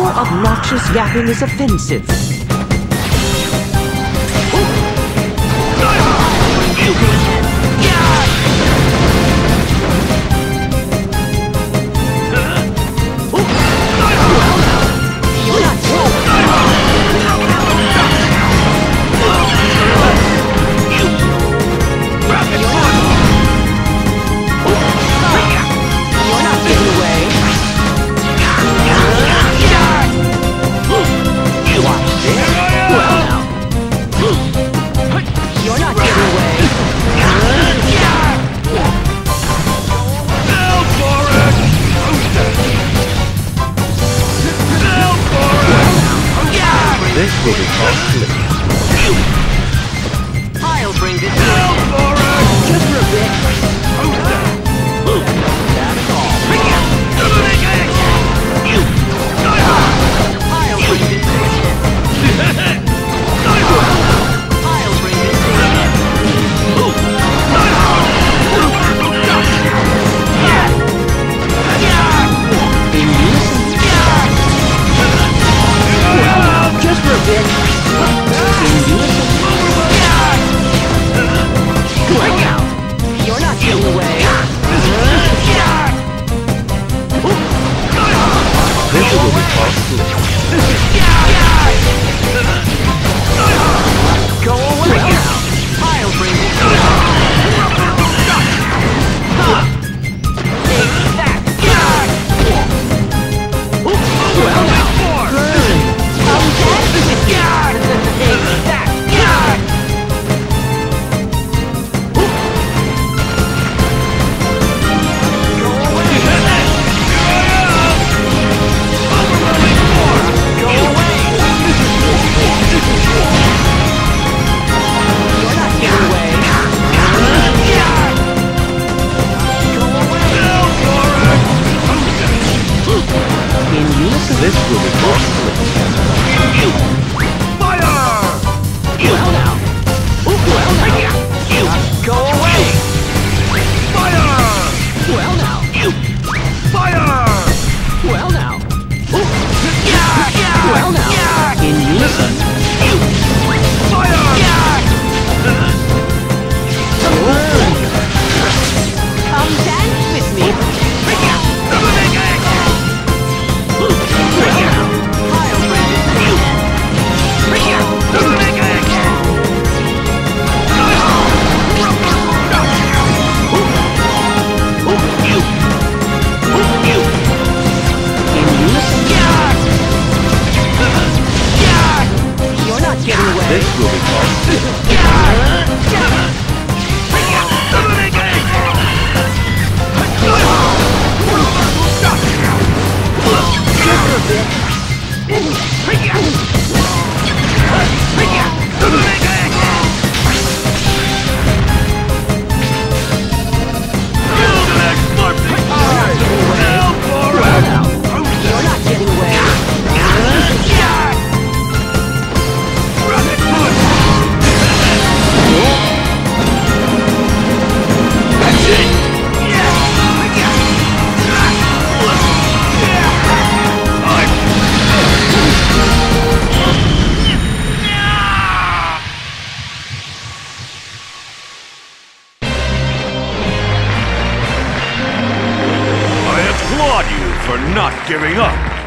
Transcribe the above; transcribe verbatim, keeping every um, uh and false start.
obnoxious yapping is offensive. This will be costly. I'll bring this down for us! Just for a bit. That's all. I'll bring this thing. I'll bring this Just for a bit. You're not getting away. This will be costly. Go away. I'll bring this Take that. Well now. This will be costly. Fire! Well now. Well now. Go away. Fire! Well now. Fire! Well now. Well now. In unison. Fire! Come dance with me. This will be costly. You're not getting away. For not giving up.